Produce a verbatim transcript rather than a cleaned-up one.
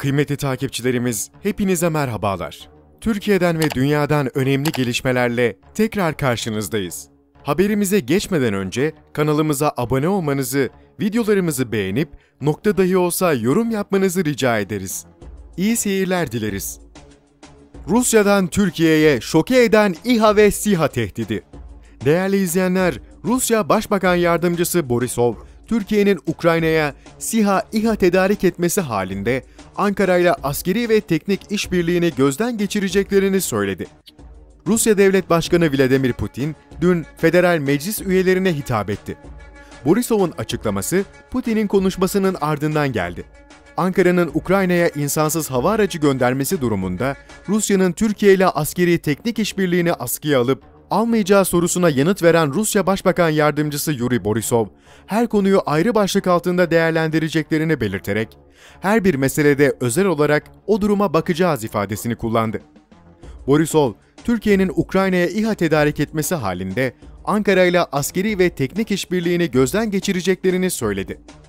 Kıymetli takipçilerimiz, hepinize merhabalar. Türkiye'den ve dünyadan önemli gelişmelerle tekrar karşınızdayız. Haberimize geçmeden önce kanalımıza abone olmanızı, videolarımızı beğenip nokta dahi olsa yorum yapmanızı rica ederiz. İyi seyirler dileriz. Rusya'dan Türkiye'ye şoke eden İHA ve SİHA tehdidi. Değerli izleyenler, Rusya Başbakan Yardımcısı Borisov, Türkiye'nin Ukrayna'ya SİHA, İHA tedarik etmesi halinde Ankara ile askeri ve teknik işbirliğini gözden geçireceklerini söyledi. Rusya Devlet Başkanı Vladimir Putin dün Federal Meclis üyelerine hitap etti. Borisov'un açıklaması Putin'in konuşmasının ardından geldi. Ankara'nın Ukrayna'ya insansız hava aracı göndermesi durumunda Rusya'nın Türkiye ile askeri teknik işbirliğini askıya alıp almayacağı sorusuna yanıt veren Rusya Başbakan Yardımcısı Yuri Borisov, her konuyu ayrı başlık altında değerlendireceklerini belirterek, her bir meselede özel olarak o duruma bakacağız ifadesini kullandı. Borisov, Türkiye'nin Ukrayna'ya İHA tedarik etmesi halinde Ankara ile askeri ve teknik işbirliğini gözden geçireceklerini söyledi.